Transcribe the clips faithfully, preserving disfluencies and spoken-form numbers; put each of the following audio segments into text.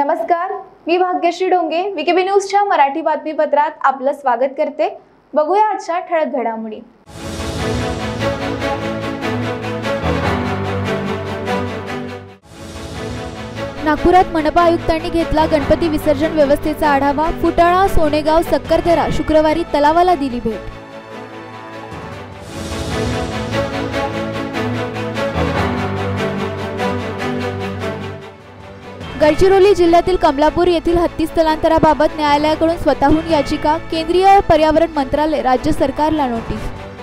नमस्कार, मी भाग्यश्री डोंगे वीकेबी न्यूजच्या मराठी बातमीपत्रात आपलं स्वागत करते। बघूया आजच्या ठळक घडामोडी। नागपुरात मनपा आयुक्तांनी घेतला गणपती विसर्जन व्यवस्थेचा आढावा। फुटाळा, सोनेगाव, सक्करदरा शुक्रवारी तलावाला दिली भेट। गडचिरोली जिल्ह्यातील कमलापूर येथील हत्ती स्थलांतराबाबत न्यायालयाकडून स्वतःहून याचिका। केंद्रीय पर्यावरण मंत्रालय राज्य सरकारला नोटीस।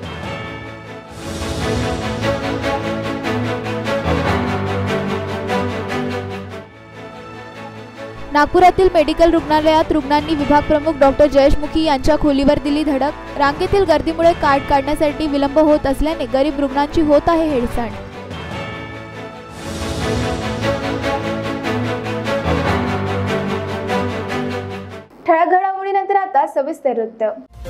नागपुरातील मेडिकल रुग्णालयात रुग्णांनी विभाग प्रमुख डॉक्टर जयेश मुखी यांच्या खोलीवर दिली धडक। रांगेतील गर्दीमुळे कार्ड काढण्यासाठी विलंब होत असल्याने गरीब रुग्णांची होत आहे हेळसांड। ठळक घडामोडीनंतर आता सविस्तर वृत्त।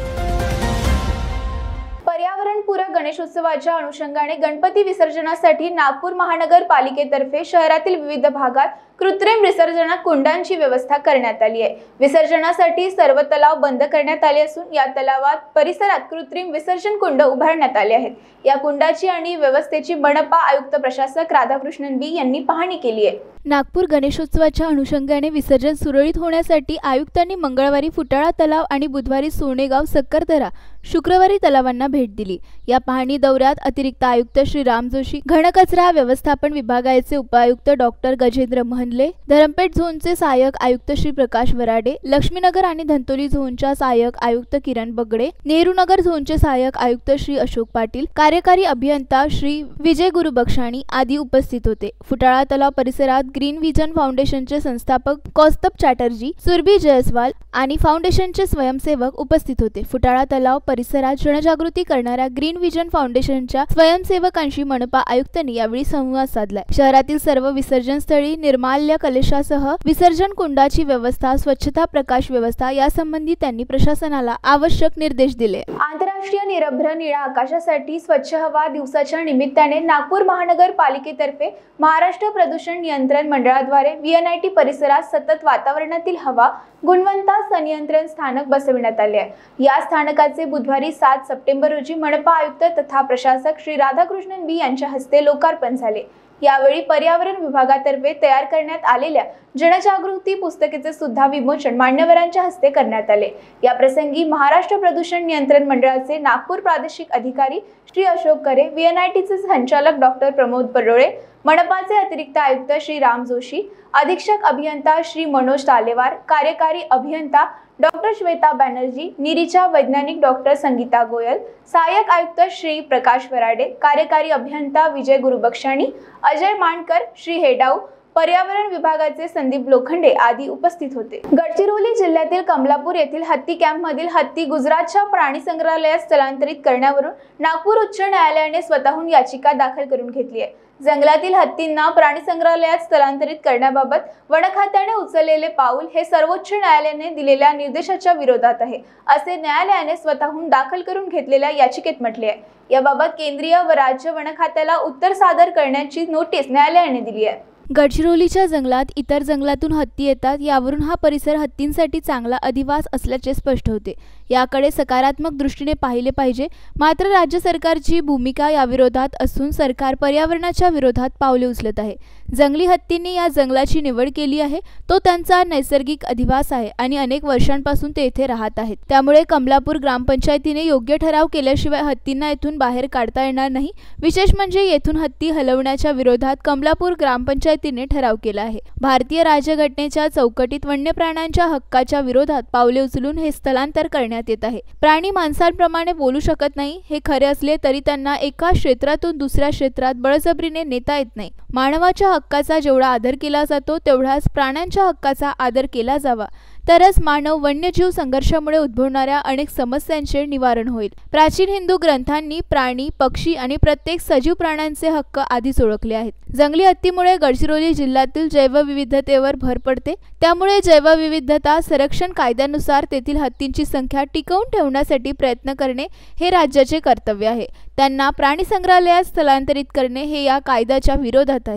पर्यावरणपूरक गणेशोत्सवाच्या अनुषंगाने गणपती विसर्जनासाठी नागपूर महानगरपालिकेतर्फे शहरातील विविध भागात कृत्रिम विसर्जन कुंडांची व्यवस्था करण्यात आली आहे। विसर्जनासाठी सर्व तलाव बंद करण्यात आले असून या तलावात परिसरात कृत्रिम विसर्जन कुंड उभारण्यात आले आहेत। या कुंडाची आणि व्यवस्थेची मनपा आयुक्त प्रशासक राधाकृष्णन बी यांनी पाहणी केली आहे। नागपूर गणेशोत्सवाच्या अनुषंगाने विसर्जन सुरळीत होण्यासाठी आयुक्तांनी मंगळवारी फुटाळा तलाव आणि बुधवारी सोनेगाव, सक्करदरा, शुक्रवारी तलावांना भेट दिली। या पाहणी दौऱ्यात अतिरिक्त आयुक्त श्री राम जोशी, घनकचरा व्यवस्थापन विभागाचे उपायुक्त डॉक्टर गजेंद्र महनले, धरमपेठ झोनचे सहाय्यक आयुक्त श्री प्रकाश वराडे, लक्ष्मीनगर आणि धंतोली झोनच्या सहाय्यक आयुक्त किरण बगडे, नेहरूनगर झोनचे सहाय्यक आयुक्त श्री अशोक पाटील, कार्यकारी अभियंता श्री विजय गुरुबक्षाणी आदी उपस्थित होते। फुटाळा तलाव परिसरात ग्रीन व्हिजन फाउंडेशनचे संस्थापक कौस्तभ चॅटर्जी, सुरभी जयस्वाल आणि फाउंडेशनचे स्वयंसेवक उपस्थित होते। फुटाळा तलाव परिसरात जनजागृती करणाऱ्या ग्रीन व्हिजन फाउंडेशनच्या स्वयंसेवकांशी मनपा आयुक्तांनी यावेळी संवाद साधला। शहरातील सर्व विसर्जन स्थळी निर्माल्य कलशासह विसर्जन कुंडाची व्यवस्था, स्वच्छता, प्रकाश व्यवस्था यासंबंधी त्यांनी प्रशासनाला आवश्यक निर्देश दिले। आंतरराष्ट्रीय निरभ्र निळ्या आकाशासाठी स्वच्छ हवा दिवसाच्या निमित्ताने नागपूर महानगरपालिकेतर्फे महाराष्ट्र प्रदूषण नियंत्रण मंडळाद्वारे व्हीएनआयटी परिसरात सतत वातावरणातील हवा गुणवत्ता संनियंत्रण स्थानक बसविण्यात आले आहे। या स्थानकाचे बुधवारी सात सप्टेंबर रोजी मनपा आयुक्त तथा प्रशासक श्री राधाकृष्णन बी यांच्या हस्ते लोकार्पण झाले। यावेळी पर्यावरण विभागातर्फे तयार करण्यात आलेल्या जनजागृती पुस्तिकेचे सुद्धा विमोचन मान्यवरांच्या हस्ते करण्यात आले। या प्रसंगी महाराष्ट्र प्रदूषण नियंत्रण मंडळाचे नागपूर प्रादेशिक अधिकारी श्री अशोक करे, व्हीएनआयटीचे संचालक डॉक्टर प्रमोद परोळे, मनपाचे अतिरिक्त आयुक्त श्री राम जोशी, अधीक्षक अभियंता श्री मनोज तालेवार, कार्यकारी अभियंता डॉक्टर श्वेता बॅनर्जी, निरीच्या वैज्ञानिक डॉक्टर संगीता गोयल, सहाय्यक आयुक्त श्री प्रकाश वराडे, कार्यकारी अभियंता विजय गुरुबक्षाणी, अजय मांडकर, श्री हेडाऊ, पर्यावरण विभागाचे संदीप लोखंडे आदी उपस्थित होते। गडचिरोली जिल्ह्यातील कमलापूर येथील हत्ती कॅम्पमधील हत्ती गुजरातच्या प्राणी संग्रहालयात स्थलांतरित करण्यावरून नागपूर उच्च न्यायालयाने स्वतःहून याचिका दाखल करून घेतली आहे। जंगलातील हत्तींना प्राणी संग्रहालयात स्थलांतरित करण्याबाबत वन खात्याने उचललेले पाऊल हे सर्वोच्च न्यायालयाने दिलेल्या निर्देशाच्या विरोधात आहे, असे न्यायालयाने स्वतःहून दाखल करून घेतलेल्या याचिकेत म्हटले आहे। याबाबत केंद्रीय व राज्य वन खात्याला उत्तर सादर करण्याची नोटीस न्यायालयाने दिली आहे। गडचिरोलीच्या जंगलात इतर जंगलातून हत्ती येतात, यावरून हा परिसर हत्तींसाठी चांगला अधिवास असल्याचे स्पष्ट होते। याकडे सकारात्मक दृष्टीने पाहिले पाहिजे। मात्र राज्य सरकारची भूमिका याविरोधात असून सरकार पर्यावरणाच्या विरोधात पावले उचलत आहे। जंगली हत्तींनी या जंगलाची निवड केली आहे, तो त्यांचा नैसर्गिक अधिवास आहे आणि अनेक वर्षांपासून ते येथे राहत आहेत। त्यामुळे कमलापूर ग्रामपंचायतीने योग्य ठराव केल्याशिवाय हत्तींना येथून बाहेर काढता येणार नाही। विशेष म्हणजे येथून हत्ती हलवण्याच्या विरोधात कमलापूर ग्रामपंचायतीने ठराव केला आहे। भारतीय राज्यघटनेच्या चौकटीत वन्य प्राण्यांच्या हक्काच्या विरोधात पावले उचलून हे स्थलांतर करण्यात येत आहे। प्राणी माणसांप्रमाणे बोलू शकत नाही, हे खरे असले तरी त्यांना एका क्षेत्रातून दुसऱ्या क्षेत्रात बळजबरीने नेता येत नाही। मानवाच्या हक्काचा जेवढा आदर केला जातो तेवढाच प्राण्यांच्या हक्काचा आदर केला जावा, तरच मानव वन्यजीव संघर्षामुळे उद्भवणाऱ्या अनेक समस्यांचे निवारण होईल। प्राचीन हिंदू ग्रंथांनी प्राणी, पक्षी आणि प्रत्येक सजीव प्राण्यांचे हक्क आधीच ओळखले आहेत। जंगली हत्तीमुळे गडचिरोली जिल्ह्यातील जैवविविधतेवर भर पडते, त्यामुळे जैवविविधता संरक्षण कायद्यानुसार तेथील हत्तींची संख्या टिकवून ठेवण्यासाठी प्रयत्न करणे हे राज्याचे कर्तव्य आहे। त्यांना प्राणी संग्रहालयात स्थलांतरित करणे हे या कायद्याच्या विरोधात आहे।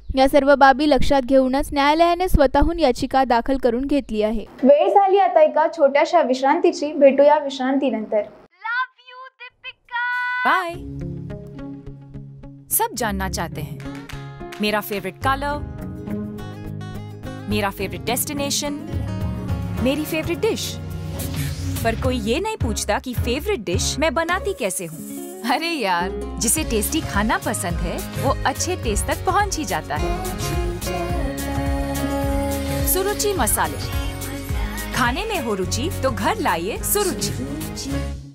या सर्व बाबी लक्षात घेऊनच न्यायालयाने स्वतःहून याचिका दाखल करून घेतली आहे. वेळ झाली आता एका छोट्याशा विश्रांतीची. भेटूया विश्रांतीनंतर. बाय. सब जानना चाहते हैं मेरा फेवरेट कलर, मेरा फेवरेट डेस्टिनेशन, मेरी फेवरेट डिश, पर कोई ये नहीं पूछता कि फेवरेट डिश मैं बनाती कैसे हूँ. अरे यार, जिसे टेस्टी खाना पसंद है वो अच्छे टेस्ट तक पहुँच ही जाता है. सुरुचि मसाले, खाने में हो रुचि तो घर लाइए सुरुचि.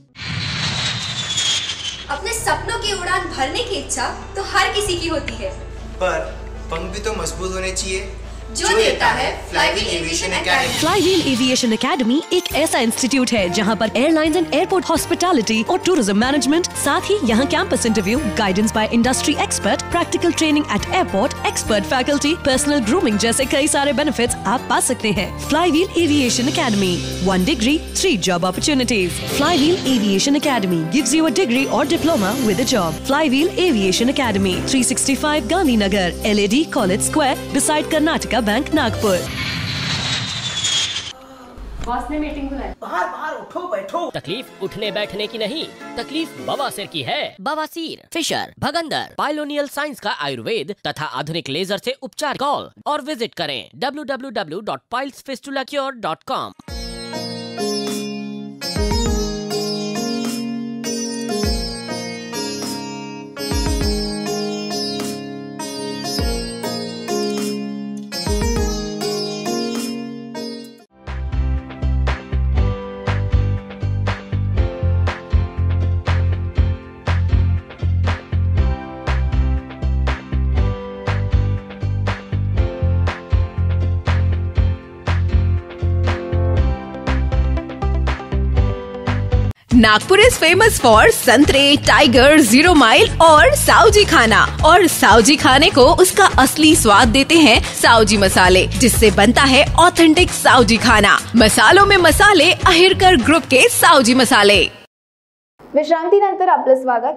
अपने सपनों की उड़ान भरने की इच्छा तो हर किसी की होती है, पर पंख भी तो मजबूत होने चाहिए जो देता है flywheel aviation academy. Flywheel aviation academy एक ऐसा इंस्टीट्यूट है जहां पर एयरलाइंस एंड एयरपोर्ट हॉस्पिटैलिटी और टूरिज्म मैनेजमेंट, साथ ही यहां campus interview, guidance by industry expert, practical training at airport, expert faculty, personal grooming जैसे कई सारे बेनिफिट्स आप पा सकते हैं. Flywheel aviation academy, one degree three job opportunities. Flywheel aviation academy gives you a degree और diploma with a job. Flywheel aviation academy, three sixty five Gandhinagar, L A D college square, beside Karnataka bank, Nagpur. Boss ने meeting बुलाई. बाहर बाहर उठो बैठो. तकलीफ उठने बैठने की नहीं, तकलीफ बवासीर की है. बवासीर, फिशर, भगंदर, पाइलोनियल साइंस का आयुर्वेद तथा आधुनिक लेजर से उपचार. कॉल और विजिट करें W W W dot piles fistula cure dot com. Nagpur is famous for संतरे, टाइगर, जीरो माइल और साउजी खाना. और साउजी खाने को उसका असली स्वाद देते हैं साउजी मसाले, जिससे बनता है ऑथेंटिक साउजी खाना. मसालों में मसाले, अहिरकर ग्रुप के साउजी मसाले. विश्रांतीनंतर आपलं स्वागत.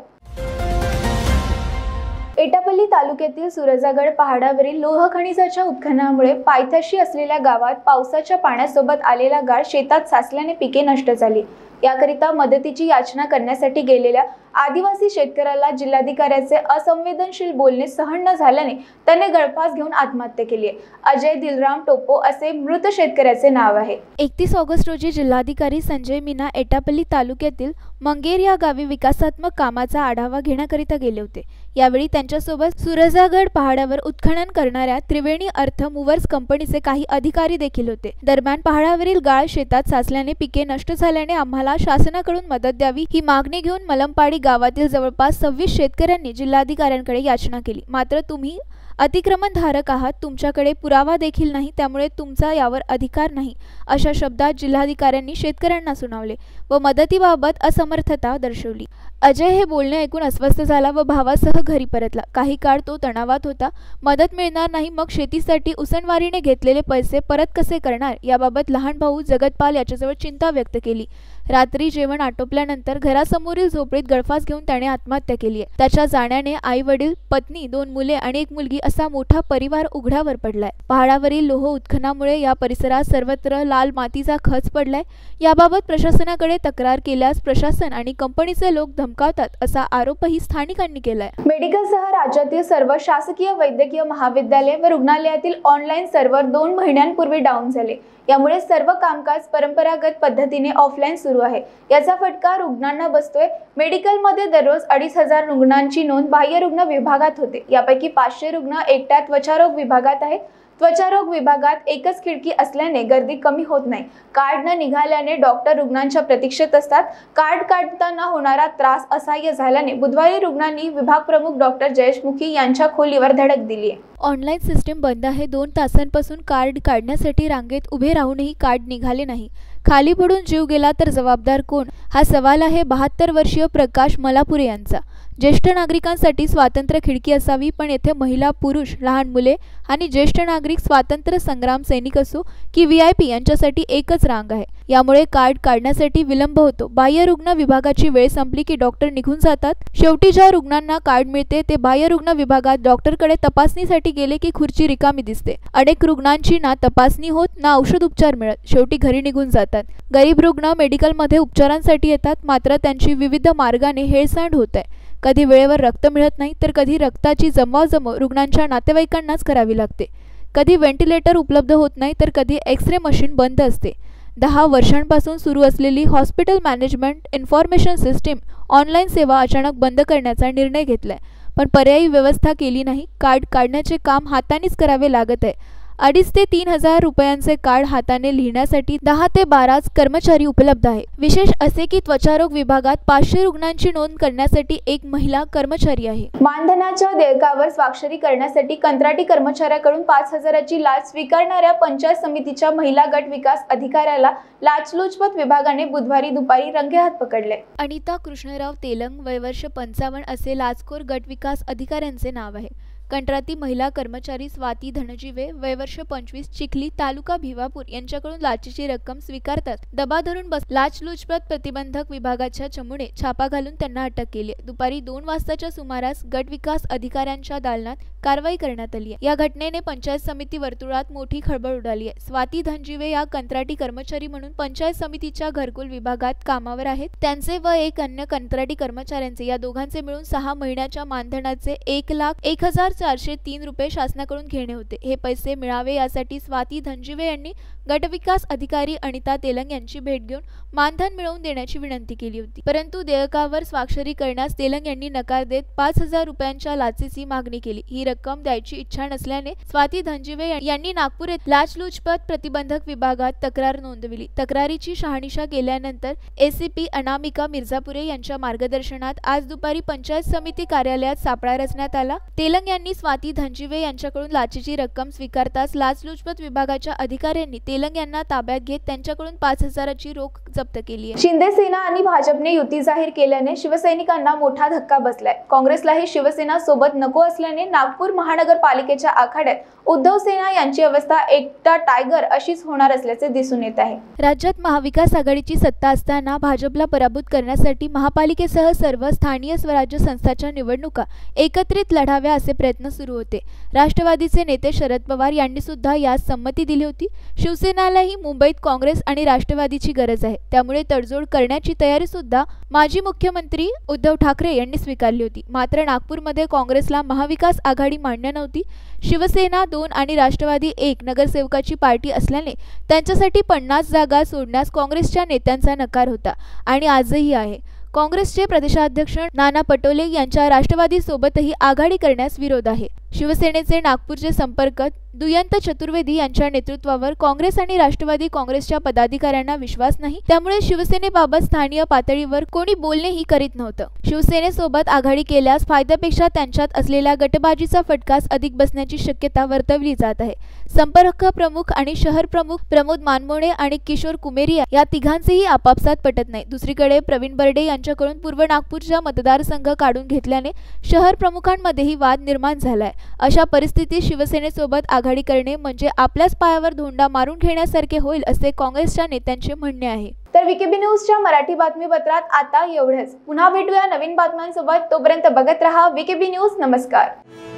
एटापल्ली तालुक्यातील सुरजागड पहाडावरील लोह खनिजाच्या उत्खननामुळे पायथ्याशी असलेल्या गावात पावसाच्या पाण्यासोबत आलेला गाळ शेतात साचल्याने पिके नष्ट झाली. याकरिता मदतीची याचना करण्यासाठी गेलेल्या आदिवासी शेतकऱ्याला जिल्हाधिकाऱ्याचे असंवेदनशील बोलणे सहन न झाल्याने त्याने गळफास घेऊन आत्महत्या केली आहे. अजय दिलराम टोपो असे मृत शेतकऱ्याचे नाव आहे. एकतीस ऑगस्ट रोजी जिल्हाधिकारी संजय मीना एटापल्ली तालुक्यातील मंगेर या गावी विकासात्मक कामाचा आढावा घेण्याकरिता गेले होते. यावेळी त्यांच्यासोबत सुरजागड पहाडावर उत्खनन करणाऱ्या त्रिवेणी अर्थ मूव्हर्स कंपनीचे काही अधिकारी देखील होते. दरम्यान पहाडावरील गाळ शेतात साचल्याने पिके नष्ट झाल्याने आम्हाला शासनाकडून मदत द्यावी ही मागणी घेऊन मलमपाडी गावातील जवळपास सव्वीस शेतकऱ्यांनी जिल्हाधिकाऱ्यांकडे याचना केली. मात्र तुम्ही अतिक्रमणधारक आहात, तुमच्याकडे पुरावा देखील नाही, त्यामुळे तुमचा यावर अधिकार नाही अशा शब्दात जिल्हाधिकाऱ्यांनी शेतकऱ्यांना सुनावले व मदतीबाबत असमर्थता दर्शवली. अजय हे बोलणे ऐकून अस्वस्थ झाला व भावासह घरी परतला. काही काळ तो तणावात होता. मदत मिळणार नाही, मग शेतीसाठी उसनवारीने घेतलेले पैसे परत कसे करणार याबाबत लहान भाऊ जगतपाल याच्याजवळ चिंता व्यक्त केली. रात्री जेवण आटोपल्यानंतर घरासमोरील झोपडीत गळफास घेऊन त्याने आत्महत्या केली आहे. त्याच्या जाण्याने आई वडील, पत्नी, दोन मुले आणि एक मुलगी असा मोठा परिवार उघड्यावर पडलाय. पहाडावरील लोह उत्खननामुळे या परिसरात सर्वत्र लाल मातीचा खच पडलाय. याबाबत प्रशासनाकडे तक्रार केल्यास प्रशासन आणि कंपनीचे लोक धमकावतात असा आरोपही स्थानिकांनी केलाय. मेडिकलसह राज्यातील सर्व शासकीय वैद्यकीय महाविद्यालय व रुग्णालयातील ऑनलाईन सर्व्हर दोन महिन्यांपूर्वी डाऊन झाले. यामुळे सर्व कामकाज परंपरागत पद्धतीने ऑफलाईन सुरू आहे. याचा फटका रुग्णांना बसतोय. मेडिकलमध्ये दररोज अडीच हजार रुग्णांची नोंद बाह्य रुग्ण विभागात होते. यापैकी पाचशे रुग्ण एकट्या त्वचारोग विभागात आहेत. त्वचारोग विभागात एकच खिडकी असल्याने गर्दी कमी होत नाही. कार्ड न निघाल्याने डॉक्टर रुग्णांच्या प्रतीक्षेत असतात. कार्ड काढताना होणारा त्रास असह्य झाल्याने बुधवारी रुग्णांनी विभाग प्रमुख डॉक्टर जयेश मुखी यांच्या खोलीवर धडक दिली आहे. ऑनलाईन सिस्टीम बंद आहे. दोन तासांपासून कार्ड काढण्यासाठी रांगेत उभे राहूनही कार्ड निघाले नाही. खाली पडून जीव गेला तर जबाबदार कोण हा सवाल आहे बहात्तर वर्षीय प्रकाश मलापुरे यांचा. ज्येष्ठ नागरिकांसाठी स्वातंत्र्य खिडकी असावी, पण येथे महिला, पुरुष, लहान मुले आणि ज्येष्ठ नागरिक, स्वातंत्र्य संग्राम सैनिक असो की व्ही आय पी यांच्यासाठी एकच रांग आहे. यामुळे कार्ड काढण्यासाठी विलंब होतो. बाह्य रुग्ण विभागाची वेळ संपली की डॉक्टर निघून जातात. शेवटी ज्या रुग्णांना कार्ड मिळते ते बाह्य रुग्ण विभागात डॉक्टरकडे तपासणीसाठी गेले की खुर्ची रिकामी दिसते. अनेक रुग्णांची ना तपासणी होत ना औषध उपचार मिळत, शेवटी घरी निघून जातात. गरीब रुग्ण मेडिकलमध्ये उपचारांसाठी येतात, मात्र त्यांची विविध मार्गाने हेळसांड होत आहे. कधी वेळेवर रक्त मिळत नाही, तर कधी रक्ताची जमवाजमव रुग्णांच्या नातेवाईकांनाच करावी लागते. कधी व्हेंटिलेटर उपलब्ध होत नाही, तर कधी एक्स रे मशीन बंद असते. दहा वर्षांपासून सुरू असलेली hospital management information system online सेवा अचानक बंद करण्याचा निर्णय घेतलाय, पण पर्यायी व्यवस्था केली नाही. कार्ड काढण्याचे काम हातानेच करावे लागत आहे. अडीच ते तीन हजार रुपयांचे कार्ड हाताने लिहिण्यासाठी दहा ते बाराच कर्मचारी उपलब्ध आहे. विशेष असे की त्वचारोग विभागात पाचशे रुग्णांची नोंद करण्यासाठी एक महिला कर्मचारी आहे. मानधनाच्या देयकावर स्वाक्षरी करण्यासाठी कंत्राटी कर्मचाऱ्याकडून पाच हजाराची लाच स्वीकारणाऱ्या पंचायत समितीच्या महिला गट विकास अधिकाऱ्याला लाचलुचपत विभागाने बुधवारी दुपारी रंगेहात पकडले. अनिता कृष्णराव तेलंग, वयवर्ष पंचावन्न असे लाचखोर गट विकास अधिकाऱ्यांचे नाव आहे. कंत्राटी महिला कर्मचारी स्वाती धनजीवे, वयवर्ष पंचवीस, चिखली, तालुका भिवापूर यांच्याकडून लाचेची रक्कम स्वीकारतात दबा धरून बस लाचलुचपत प्रतिबंधक विभागाच्या चमूने छापा घालून त्यांना अटक केली. दुपारी दोन वाजताच्या सुमारास गट विकास अधिकाऱ्यांच्या दालनात कारवाई करण्यात आली आहे. या घटनेने पंचायत समिती वर्तुळात मोठी खळबळ उडाली आहे. स्वाती धनजीवे या कंत्राटी कर्मचारी म्हणून पंचायत समितीच्या घरकुल विभागात कामावर आहेत. त्यांचे व एक अन्य कंत्राटी कर्मचाऱ्यांचे या दोघांचे मिळून सहा महिन्याच्या मानधनाचे एक लाख एक हजार चारशे तीन रुपये शासनाकडून घेणे होते. हे पैसे मिळावे यासाठी स्वाती धनजीवे यांनी गटविकास अधिकारी अनिता तेलंग यांची भेट घेऊन मानधन मिळवून देण्याची विनंती केली होती, परंतु देयकावर स्वाक्षरी करण्यास तेलंग यांनी नकार देत पाच हजार रुपयांच्या लाचेची मागणी केली. ही रक्कम द्यायची इच्छा नसल्याने स्वाती धनजीवे यांनी नागपूर येथे लाचलुचपत प्रतिबंधक विभागात तक्रार नोंदविली. तक्रारीची शहानिशा केल्यानंतर एसीपी अनामिका मिर्झापुरे यांच्या मार्गदर्शनात आज दुपारी पंचायत समिती कार्यालयात सापळा रचण्यात आला. तेलंग यांनी स्वाती धनजीवे यांच्याकडून लाचेची रक्कम स्वीकारताच लाचलुचपत विभागाच्या अधिकाऱ्यांनी तेलंग यांना ताब्यात घेत त्यांच्याकडून पाच हजाराची रोख जप्त केली आहे. शिंदे सेना आणि भाजपने युती जाहीर केल्याने शिवसैनिकांना मोठा धक्का बसलाय. काँग्रेसलाही शिवसेना सोबत नको असल्याने नागपूर महानगरपालिकेच्या आखाड्यात उद्धव सेना यांची अवस्था एकटा टायगर अशीच होणार असल्याचे दिसून येत आहे. राज्यात महाविकास आघाडीची सत्ता असताना भाजपला पराभूत करण्यासाठी महापालिकेसह सर्व स्थानीय स्वराज्य संस्थांच्या निवडणुका एकत्रित लढाव्या असे प्रयत्न सुरू होते. राष्ट्रवादीचे नेते शरद पवार यांनी सुद्धा यास संमती दिली होती. शिवसेनालाही मुंबईत काँग्रेस आणि राष्ट्रवादीची गरज आहे, त्यामुळे तडजोड करण्याची तयारी सुद्धा माजी मुख्यमंत्री उद्धव ठाकरे यांनी स्वीकारली होती. मात्र नागपूरमध्ये काँग्रेसला महाविकास आघाडी मान्य नव्हती. शिवसेना दोन आणि राष्ट्रवादी एक नगरसेवकाची पार्टी असल्याने त्यांच्यासाठी पन्नास जागा सोडण्यास काँग्रेसच्या नेत्यांचा नकार होता आणि आजही आहे. काँग्रेसचे प्रदेशाध्यक्ष नाना पटोले यांच्या राष्ट्रवादी सोबतही आघाडी करण्यास विरोध आहे. शिवसेनेचे नागपूरचे संपर्क दुयंत चतुर्वेदी यांच्या नेतृत्वावर काँग्रेस आणि राष्ट्रवादी काँग्रेसच्या पदाधिकाऱ्यांना विश्वास नाही, त्यामुळे शिवसेनेबाबत स्थानीय पातळीवर कोणी बोलणेही करीत नव्हतं. शिवसेनेसोबत आघाडी केल्यास फायद्यापेक्षा त्यांच्यात असलेल्या गटबाजीचा फटकाच अधिक बसण्याची शक्यता वर्तवली जात आहे. संपर्क प्रमुख आणि शहर प्रमुख प्रमोद मानमोडे आणि किशोर कुमेरिया या तिघांचेही आपापसात पटत नाही. दुसरीकडे प्रवीण बर्डे यांच्याकडून पूर्व नागपूरच्या मतदारसंघ काढून घेतल्याने शहर प्रमुखांमध्येही वाद निर्माण झालाय. अशा परिस्थितीत शिवसेनेसोबत आघाडी करणे म्हणजे आपल्याच पायावर धोंडा मारून घेण्यासारखे होईल असे काँग्रेसच्या नेत्यांचे म्हणणे आहे. तर विकेबी न्यूजच्या मराठी बातमीपत्रात आता एवढेच. पुन्हा भेटूया नवीन बातम्यांसोबत. तोपर्यंत बघत रहा विकेबी न्यूज. नमस्कार.